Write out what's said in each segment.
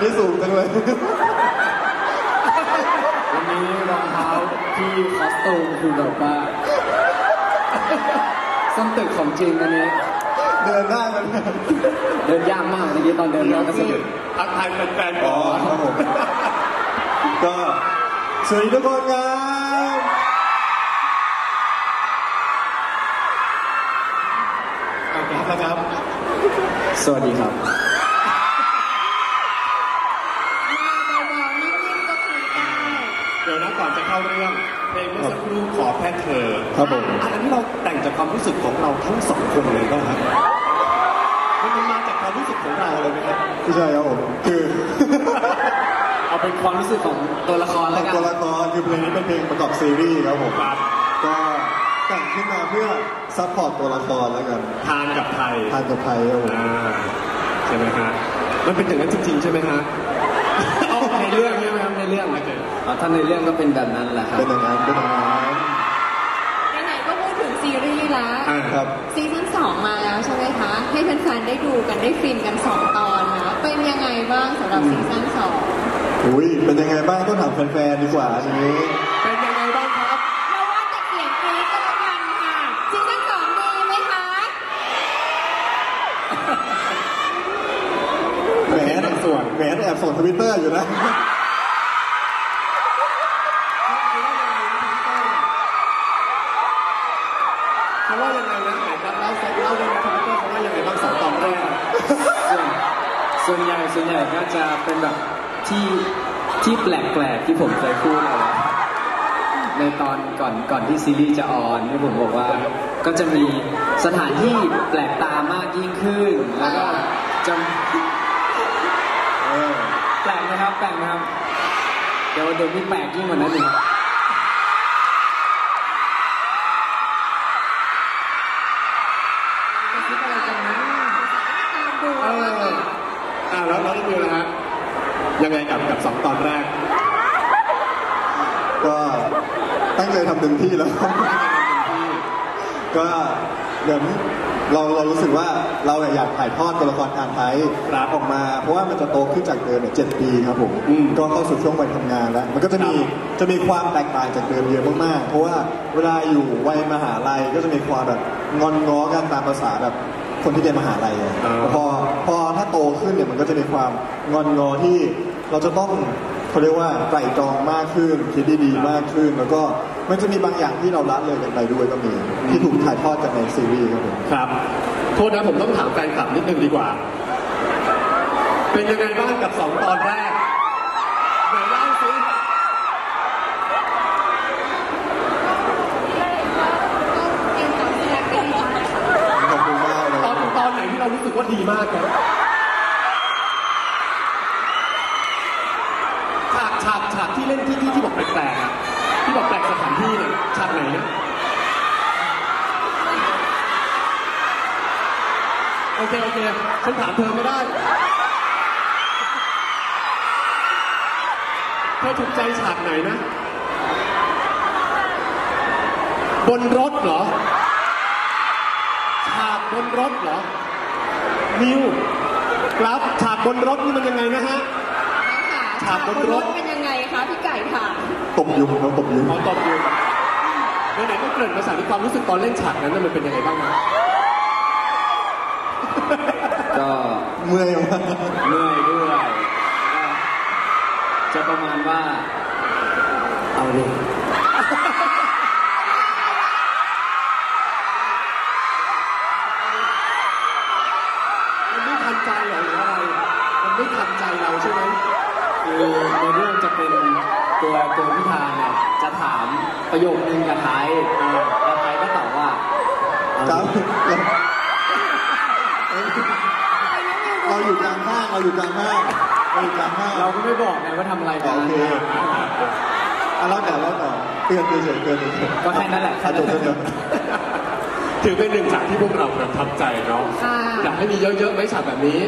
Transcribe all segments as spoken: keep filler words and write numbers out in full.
ได้สูงจังเลยวันนี้รองเท้าที่คอสตูมคือแบบว่าส้นตึกของจริงอันนี้เดินได้มันเดินยากมากเมื่อกี้ตอนเดินเราก็สะดุดทักทายแฟนๆก่อนครับผมก็สวัสดีทุกคนครับครับสวัสดีครับเดี๋ยวนะก่อนจะเข้าเรื่องเพลงเมื่อสักครู่ขอแค่เธอครับผมอันนี้เราแต่งจากความรู้สึกของเราทั้งสองคนเลยก็ครับมันมาจากความรู้สึกของเราเลยไหมครับไม่ใช่ครับผมคือเอาเป็นความรู้สึกของตัวละครแล้วกันตัวละครคือเพลงนี้เป็นเพลงประกอบซีรีส์ครับผมก็แต่งขึ้นมาเพื่อซัพพอร์ตตัวละครแล้วกันทานกับไทยทานกับไทยครับผมใช่ไหมฮะมันเป็นอย่างนั้นจริงๆใช่ไหมฮะเอาในเรื่องใช่ไหมครับในเรื่องนะเกิดถ้าในเรื่องก็เป็นแบบนั้นแหละครับเป็นอย่างนั้นเป็นอย่างนั้นไหนๆก็พูดถึงซีรีส์แล้วครับซีซั่นสองมาแล้วใช่ไหมคะให้แฟนๆได้ดูกันได้ฟินกันสองตอนนะเป็นยังไงบ้างสำหรับซีซั่นสองอุ้ยเป็นยังไงบ้างต้องถามแฟนๆดีกว่าทีนี้เป็นยังไงบ้างครับเพราะว่าจะเสียงกรี๊ดก็แล้วกันค่ะซีซั่นสองดีไหมคะแหมส่วนแหมแอบส่งทวิตเตอร์อยู่นะเขาว่ายังไงนะไหนครับเล่าเซ็ตเล่าเรื่องทวิตเตอร์เขาว่ายังไงบ้างสองตอนแรกส่วนใหญ่ส่วนใหญ่ก็จะเป็นแบบที่ที่แปลกๆที่ผมเคยพูดเอาไว้ในตอนก่อนก่อนที่ซีรีส์จะออนที่ผมบอกว่าก็จะมีสถานที่แปลกตามากยิ่งขึ้นแล้วก็จะแปลกไหมครับแปลกไหมครับเดี๋ยวเดี๋ยวมีแปลกยิ่งกว่านั้นอีกอ่าแล้วแล้วนี่คืออะไรฮะยังไงกับกับสองตอนแรกก็ตั้งใจทำเต็มที่แล้วก็เหมือนเราเรารู้สึกว่าเราอยากถ่ายทอดตัวละครทางไทยออกมาเพราะว่ามันจะโตขึ้นจากเดิมเนี่ยเจ็ดปีครับผมก็เข้าสู่ช่วงวัยทำงานแล้วมันก็จะมีจะมีความแตกต่างจากเดิมเยอะมากๆเพราะว่าเวลาอยู่วัยมหาลัยก็จะมีความแบบงอนง้อกันตามภาษาแบบคนที่เรียนมหาลัยพอพอถ้าโตขึ้นเนี่ยมันก็จะมีความงอนงอที่เราจะต้องเขาเรียกว่าไตร่ตรองมากขึ้นคิดดีๆมากขึ้นแล้วก็มันจะมีบางอย่างที่เราละเลยกันไปด้วยก็มีที่ถูกถ่ายทอดจากในซีรีส์ครับผมครับโทษนะผมต้องถามแฟนคลับนิดนึงดีกว่าเป็นยังไงบ้างกับสองตอนแรกไหนเล่าสิขอบคุณมากเลยตอนตอนไหนที่เรารู้สึกว่าดีมากครับฉากฉากฉากที่เล่นที่ที่ที่บอกแปลกๆอ่ะที่บอกแปลกสถานที่เนี่ยฉากไหนนะโอเคโอเคฉันถามเธอไม่ได้เธอถูกใจฉากไหนนะบนรถเหรอฉากบนรถเหรอนิวครับฉากบนรถนี่มันยังไงนะฮะฉากบนรถเป็นยังไงคะพี่ไก่ค่ะตบยุงเราตบยุงเขาตบยุงไหนๆก็เกริ่นภาษาที่ความรู้สึกตอนเล่นฉากนั้นมันเป็นยังไงบ้างนะก็เมื่อยมากเมื่อยด้วยจะประมาณว่าเอาดิมันไม่ทันใจหรอหรืออะไรมันไม่ทันใจเราใช่ไหมคือในเรื่องจะเป็นตัวตัวพิธาเนี่ยจะถามประโยคนึงกับไทยแล้วไทยก็ตอบว่าครับเราอยู่กลางห้างเราอยู่กลางห้างเราอยู่กลางห้างเราก็ไม่บอกไงว่าทำอะไรกันโอเคอ่ะเล่าต่อเล่าต่อเตือนเฉยๆเตือนเฉยๆก็แค่นั้นแหละจบแล้วถือเป็นหนึ่งฉากที่พวกเราประทับใจเนาะอยากให้มีเยอะๆไหมฉากแบบนี้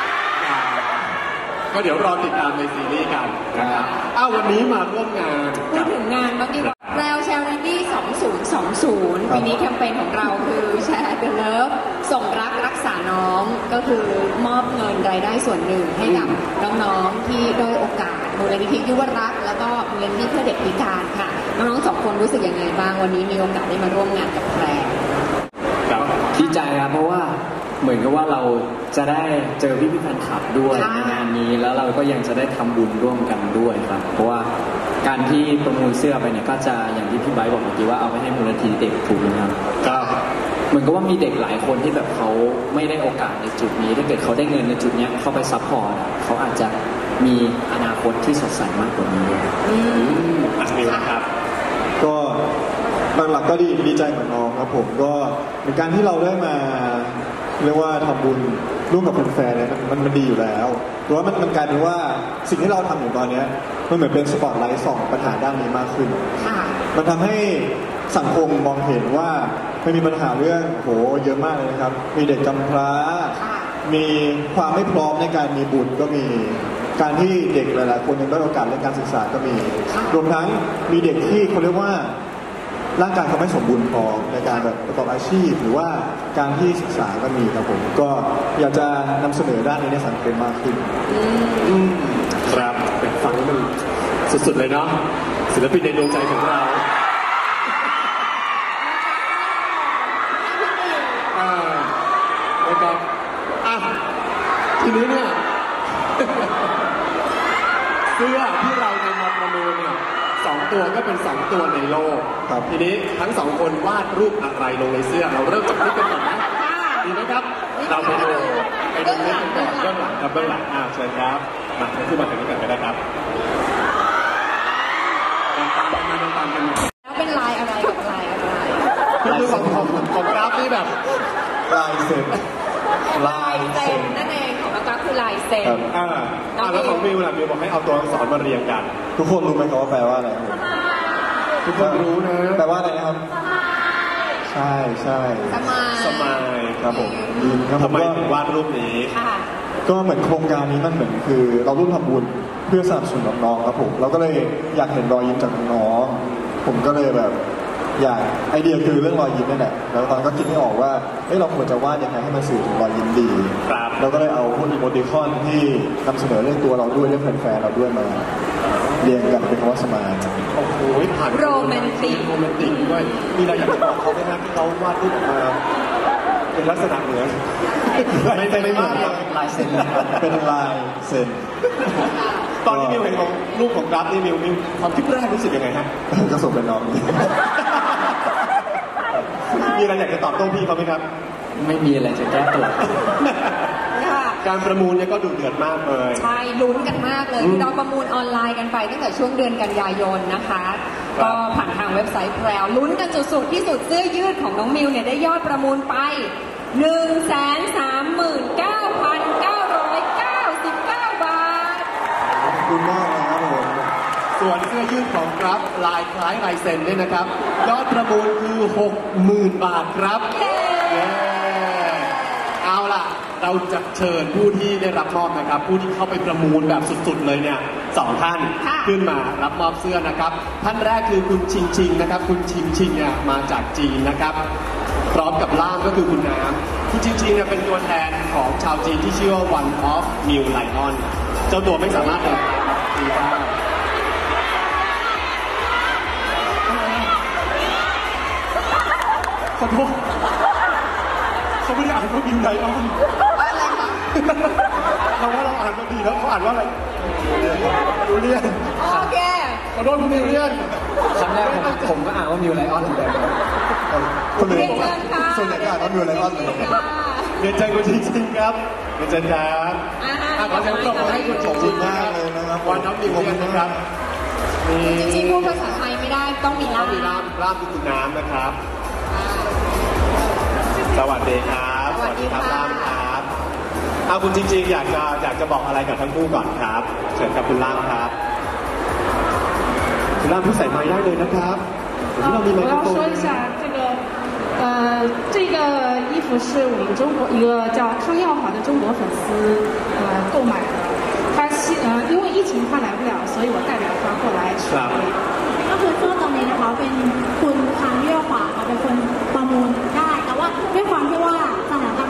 ก็เดี๋ยวรอติดตามในซีรีส์กันนะครับอ้าววันนี้มาร่วมงานพูดถึงงานเมื่อกี้ว่าแรวแชร์แรนดี้สองพันยี่สิบปีนี้แคมเปญของเราคือแชร์ The Love ส่งรักรักษาน้องก็คือมอบเงินรายได้ส่วนหนึ่งให้กับน้องๆที่ด้อยโอกาสมูลนิธิยุวรักษ์แล้วก็มูลนิธิเพื่อเด็กพิการค่ะน้องๆสองคนรู้สึกยังไงบ้างวันนี้มีโอกาสได้มาร่วมงานกับแพรครับดีใจครับเพราะว่าเหมือนกับว่าเราจะได้เจอพี่พี่แฟนคลับด้วยในงานนี้แล้วเราก็ยังจะได้ทำบุญร่วมกันด้วยครับเพราะว่าการที่ประมูลเสื้อไปเนี่ยก็จะอย่างที่พี่ไบร์ทบอกเมื่อกี้ว่าเอาไปให้มูลนิธิเด็กถูกไหมครับก็เหมือนกับว่ามีเด็กหลายคนที่แบบเขาไม่ได้โอกาสในจุดนี้ถ้าเกิดเขาได้เงินในจุดนี้เข้าไปซัพพอร์ตเขาอาจจะมีอนาคตที่สดใสมากกว่านี้อืมอ่ะมิวนะครับก็หลักๆก็ดีดีใจกับน้องครับผมก็เป็นการที่เราได้มาเรียกว่าทำบุญร่วมกับแฟนๆเนี่ยมันมันดีอยู่แล้วเพราะว่ามันมันกลายเป็นว่าสิ่งที่เราทำอยู่ตอนนี้มันเหมือนเป็นสปอตไลท์ส่องปัญหาด้านนี้มากขึ้นมันทำให้สังคมมองเห็นว่ามันมีปัญหาเรื่องโหเยอะมากเลยนะครับมีเด็กกำพร้ามีความไม่พร้อมในการมีบุตรก็มีการที่เด็กหลายๆคนยังได้โอกาสเรื่องการศึกษาก็มีรวมทั้งมีเด็กที่เขาเรียกว่าร่างกายเขาไม่สมบูรณ์พอในการแบบประกอบอาชีพหรือว่าการที่ศึกษาก็มีครับผมก็อยากจะนำเสนอด้านนี้ในสังคมมากขึ้นครับเป็นฟังแล้วมันสุดๆเลยเนาะศิลปินในดวงใจของเราอ่าแล้วก็อ่ะทีนี้เนี่ยเสื้อที่เรานำมาประมูลเนี่ยสองตัวก็เป็นสองตัวในโลกทีนี้ทั้งสองคนวาดรูปอะไรลงในเสื้อเราเริ่มจากนี้กันก่อนนะดีไหมครับเราไปดูไปดูเรื่องก่อนเบื้องหลังครับเบื้องหลังอ่าเชิญครับมาเชิญขึ้นมาถึงนี้ก่อนก็ได้ครับตามกันมาตามกันแล้วเป็นลายอะไรกับลายอะไรคือของของของกราฟนี่แบบลายเซ็นลายเซ็นนั่นเองของกราฟคือลายเซ็นอ่าแล้วของมิวล่ะมิวบอกให้เอาตัวอักษรมาเรียงกันทุกคนรู้ไหมครับว่าแปลว่าอะไรทุกคนรู้นะแปลว่าอะไรนะครับใช่ใช่สมายสมายครับผมดีครับทำไมถึงวาดรูปนี้ก็เหมือนโครงการนี้มันเหมือนคือเราร่วมทำบุญเพื่อสนับสนุนน้องๆครับผมเราก็เลยอยากเห็นรอยยิ้มจากน้องๆผมก็เลยแบบอยากไอเดียคือเรื่องรอยยิ้มนั่นแหละแล้วตอนก็คิดไม่ออกว่าเอ้เราควรจะวาดยังไงให้มันสื่อถึงรอยยิ้มดีเราก็เลยเอาพวกอีโมติคอนที่นำเสนอเรื่องตัวเราด้วยเรื่องแฟนๆเราด้วยมาเรียงกันเป็นคำว่าสมายโอ้โหผ่านโรแมนติกโรแมนติกด้วยมีอะไรอยากจะบอกเขาไหมครับที่เขาวาดรูปออกมาเป็นลักษณะเหมือนไม่ไม่เหมือนลายเซ็นเป็นลายเซ็นตอนที่มิวเห็นของรูปของกราฟนี่มิวมิวความคิดแรกรู้สึกยังไงฮะก็สมเป็นน้องมีอะไรอยากจะตอบโต้พี่เขาไหมครับไม่มีอะไรจะแก้ตัวการประมูลเนี่ยก็ดุเดือดมากเลยใช่ลุ้นกันมากเลยเราประมูลออนไลน์กันไปตั้งแต่ช่วงเดือนกันยายนนะคะก็ผ่านทางเว็บไซต์แพรวลุ้นกันสุดๆที่สุดเสื้อยืดของน้องมิวเนี่ยได้ยอดประมูลไป หนึ่งแสนสามหมื่นเก้าพันเก้าร้อยเก้าสิบเก้า บาทขอบคุณมากนะครับผมส่วนเสื้อยืดของกราฟลายคล้ายลายเซ็นเนี่ยนะครับยอดประมูลคือ หกหมื่น บาทครับเอาล่ะเราจะเชิญผู้ที่ได้รับมอบนะครับผู้ที่เข้าไปประมูลแบบสุดๆเลยเนี่ยสองท่านขึ้นมารับมอบเสื้อนะครับท่านแรกคือคุณชิงชิงนะครับคุณชิงชิงเนี่ยมาจากจีนนะครับพร้อมกับล่ามก็คือคุณน้ำคุณชิงชิงเนี่ยเป็นตัวแทนของชาวจีนที่ชื่อว่า One of New Lion เจ้าตัวไม่สามารถเดินทางมาจีนได้ขอโทษเขาไม่ได้อ่านว่ามิวไลออนอะไรคะเราว่าเราอ่านมาดีแล้วเขาอ่านว่าอะไรมิวเลียนโอเคขอโทษคุณมิวเลียนคำแรกผมก็อ่านว่ามิวไลออนเหมือนกันคนอื่นส่วนใหญ่ก็อ่านว่ามิวไลออนเหมือนกันเรียนใจคุณจริงๆครับเรียนใจครับขอเสียงปรบมือให้คุณจริงๆมากเลยนะครับวันน้องมิวเลียนนะครับจริงๆพูดภาษาไทยไม่ได้ต้องมีล่ามมีล่ามล่ามคือคุณน้ำนะครับสวัสดีครับสวัสดีครับล่ามครับเอาคุณจริงๆอยากจะอยากจะบอกอะไรกับทั้งคู่ก่อนครับเชิญกับคุณล่ามครับคุณล่ามผู้ใส่ไม้ได้เลยนะครับ我要说一下这个呃这个衣服是我们中国一个叫康耀华的中国粉丝呃购买的他希呃因为疫情他来不了所以我代表他过来是啊ก็คือเสื้อตัวนี้นะคะเป็นคุณคังเย่อหวาเขาเป็นคนประมูลได้แต่ว่าด้วยความที่ว่าสถานการณ์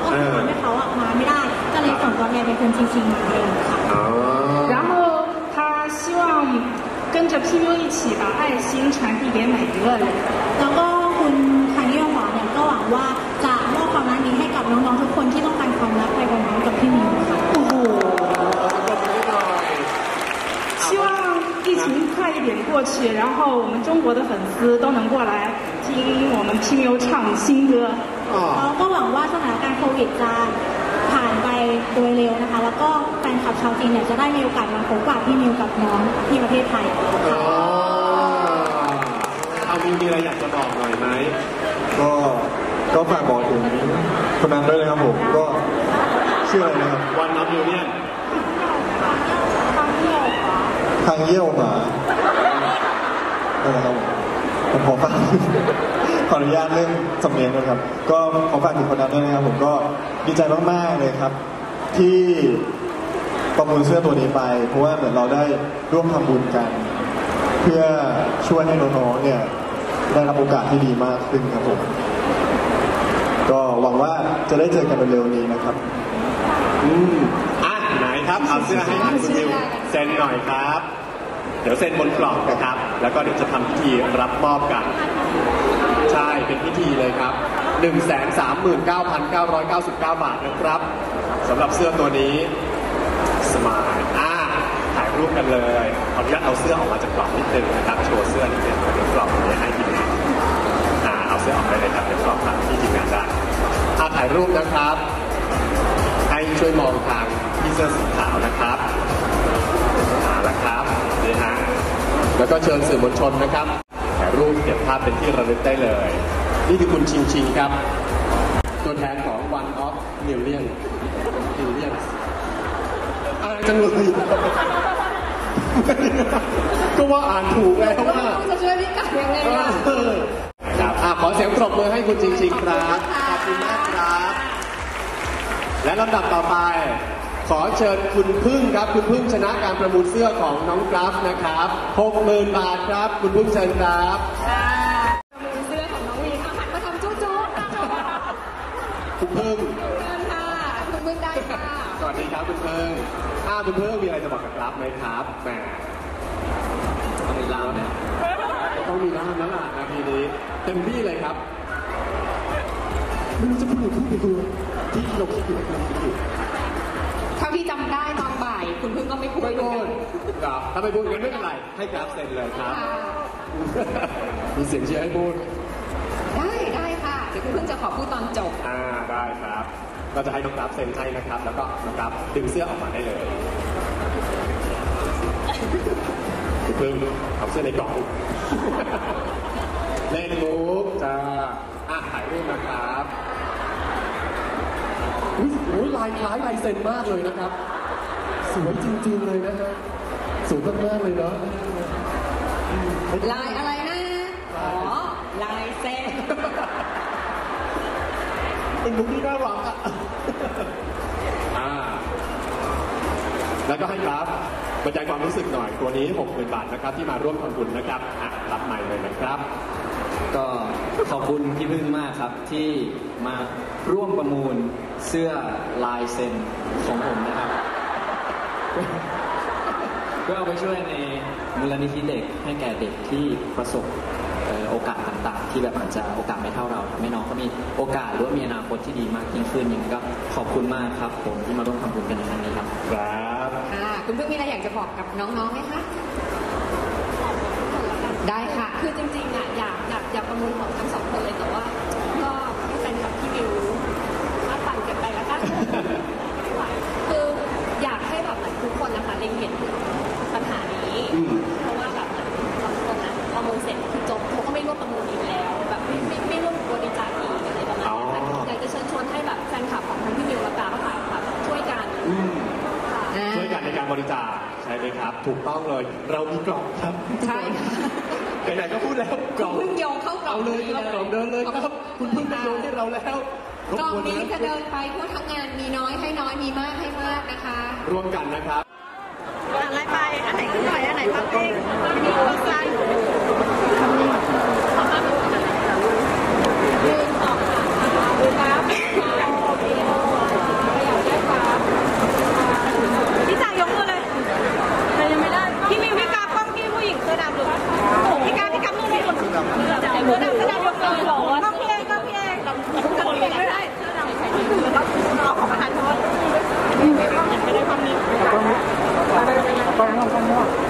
ก็คือทำให้เขาอะมาไม่ได้ก็เลยส่งตัวแทนเป็นคุณชิงๆมาเองค่ะ然后他希望跟着 P M U 一起把爱心传递给每一个人。 แล้วก็คุณคันเยี่ยวหวาเนี่ยก็หวังว่าจะมอบความรักนี้ให้กับน้องๆทุกคนที่ต้องการความรักไปพร้อมๆกับพี่มิวค่ะโอ้โห希望疫情快一点过去，然后我们中国的粉丝都能过来听我们 P M U 唱新歌。 เราก็หวังว่าสถานการณ์โควิดจะผ่านไปโดยเร็วนะคะแล้วก็แฟนคลับชาวจีนเนี่ยจะได้มีโอกาสมาพบกับพี่มิวกับน้องที่ประเทศไทยค่ะเอามีมีอะไรอยากจะบอกหน่อยไหมก็ก็ฝากบอกถึงคนนั้นด้วยนะครับผมก็ชื่ออะไรนะครับวันนับยูเนี่ยทางเยี่ยวหมานั่นแหละครับผมขอฝากขออนุญาตเรื่องสำเนียงด้วยครับก็ขอฝากถึงคนนั้นด้วยนะครับผมก็ดีใจมากๆเลยครับที่ประมูลเสื้อตัวนี้ไปเพราะว่าเหมือนเราได้ร่วมทำบุญกันเพื่อช่วยให้น้องๆเนี่ยได้รับโอกาสที่ดีมากขึ้นครับผมก็หวังว่าจะได้เจอกันเร็วๆนี้นะครับอืมอ่ะไหนครับเอาเสื้อให้คุณมิวเซ็นหน่อยครับเดี๋ยวเซ็นบนกล่องนะครับแล้วก็เดี๋ยวจะทำพิธีรับมอบกันใช่เป็นพิธีเลยครับ หนึ่งแสนสามหมื่นเก้าพันเก้าร้อยเก้าสิบเก้า บาทนะครับสำหรับเสื้อตัวนี้สมายอ่าถ่ายรูปกันเลยขออนุญาตเอาเสื้อออกมาจากกล่องนิดนึงนะครับโชว์เสื้อนิดนึงเดี๋ยวกล่องนี้ให้ทีมงานอ่าเอาเสื้อออกได้เลยครับเดี๋ยวกล่องทางที่ทีมงานได้อ่าถ่ายรูปนะครับให้ช่วยมองทางที่เสื้อสีขาวนะครับมาแล้วครับนี่ฮะแล้วก็เชิญสื่อมวลชนนะครับถ่ายรูปเก็บภาพเป็นที่ระลึกได้เลยนี่คือคุณชิงชิงครับตัวแทนของ One of Million Millions อะไรจังเลยก็ว่าอ่านถูกแล้วว่าจะช่วยพี่กัดยังไงล่ะครับอ่ะขอเสียงปรบมือให้คุณชิงชิงครับขอบคุณมากครับและลำดับต่อไปขอเชิญคุณพึ่งครับคุณพึ่งชนะการประมูลเสื้อของน้องกราฟนะครับ หกหมื่น บาทครับคุณพึ่งเชิญครับประมูลเสื้อของน้องวีค่ะหันมาทำจุ๊จุ๊คุณพึ่งเชิญค่ะคุณพึ่งได้ค่ะสวัสดีครับคุณพึ่งอ้าวคุณพึ่งมีอะไรจะบอกกับกราฟไหมครับแหมต้องมีล่ามเนี่ยต้องมีล่ามแล้วล่ะนาทีนี้เต็มที่เลยครับไม่รู้จะพูดหรือพูดไปดูที่เราคิดอยู่เราคิดอยู่ถ้าพี่จำได้ตอนบ่ายคุณพึ่งก็ไม่พูดไม่พูดครับถ้าไม่พูดกันไม่เป็นไรให้กราฟเซ็นเลยครับมีเสียงเชียร์ให้พูดได้ได้ค่ะเดี๋ยวคุณพึ่งจะขอพูดตอนจบอ่าได้ครับก็จะให้น้องกราฟเซ็นให้นะครับแล้วก็น้องกราฟดึงเสื้อออกมาได้เลยคุณพึ่งเอาเสื้อในกล่องเล่นมุกจ้าอ่ะถ่ายรูปนะครับอุ้ยลายคล้ายลายเซ็นมากเลยนะครับสวยจริงๆเลยนะฮะสวยมากๆเลยเนาะลายอะไรนะอ๋อลายเซ็นเป็นมุกที่น่ารักอ่ะอ่าแล้วก็ให้กราฟบรรยายความรู้สึกหน่อยตัวนี้ หกหมื่น บาทนะครับที่มาร่วมทำบุญนะครับอ่ะรับใหม่เลยนะครับก็ขอบคุณพี่พึ่งมากครับที่มาร่วมประมูลเสื้อลายเซ็นของผมนะครับเพื่อเอาไปช่วยในมูลนิธิเด็กให้แก่เด็กที่ประสบโอกาสต่างๆที่แบบอาจจะโอกาสไม่เท่าเราทำให้น้องก็มีโอกาสหรือว่ามีอนาคตที่ดีมากยิ่งขึ้นอย่างนี้ก็ขอบคุณมากครับผมที่มาร่วมทำบุญกันในครั้งนี้ครับครับค่ะคุณพึ่งมีอะไรอยากจะบอกกับน้องๆไหมคะได้ค่ะคือจริงๆอ่ะอยากอยากอยากประมูลของทั้งสองคนเลยแต่ว่าก็เป็นกับพี่มิวมาปั่นกันไปแล้วกันคืออยากให้แบบทุกคนนะคะเล็งเห็นปัญหานี้เพราะว่าแบบบางคนนะประมูลเสร็จคือจบเขาก็ไม่ร่วมประมูลอีกแล้วแบบไม่ไม่ไม่ร่วมบริจาคอีกอะไรประมาณนี้อยากจะเชิญชวนให้แบบแฟนคลับของทั้งพี่มิวและกาค่ะแบบช่วยกันช่วยกันในการบริจาคใช่ไหมครับถูกต้องเลยเรามีกล่องครับใช่ไหนๆก็พูดแล้วกล่องพึ่งโยงเข้ากล่องเลยครับกล่องเดินเลยครับคุณพึ่งโยงให้เราแล้วกล่องนี้จะเดินไปเพราะทั้งงานมีน้อยให้น้อยมีมากให้มากนะคะร่วมกันนะครับอะไรไปอันไหนขึ้นหน่อยอันไหนพักเองมีโพสต์สั้นยืนออกค่ะดูครับทำนี้